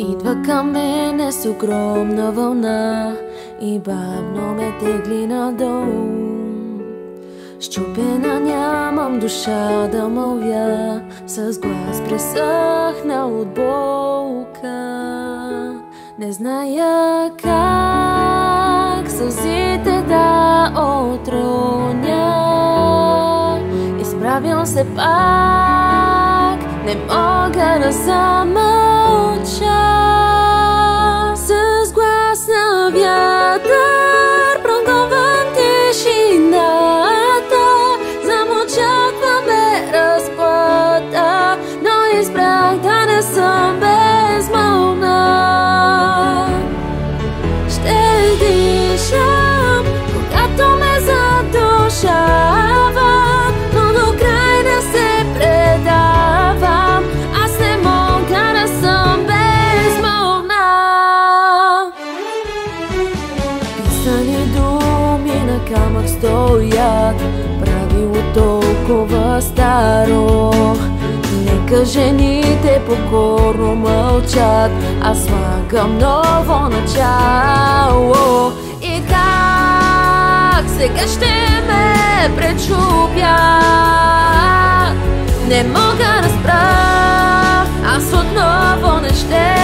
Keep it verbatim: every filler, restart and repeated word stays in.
Идва към мене с огромна вълна и бавно ме тегли надолу. Щупена, нямам душа да мълвя, с глас пресъхнал от болка. Не зная как сълзите да отроня. Изправям се пак, не мога да замълча. С глас на вятър прогонвам тишината. Замълчаваме разплата, но избрах да не съм безмълвна. Ще дишам, когато ме задушава, но до край не се предавам. Аз не мога да съм безмълвна. Писани думи на камък стоят, правило толкова старо. Нека жените покорно мълчат, аз слагам ново начало. И как сега ще ме пречупят? Не мога да спра, аз отново не ще